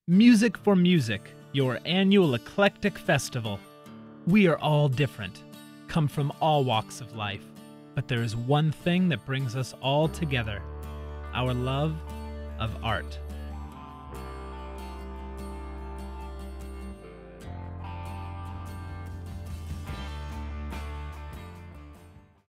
Music for Music, your annual eclectic festival. We are all different, come from all walks of life, but there is one thing that brings us all together: our love of art.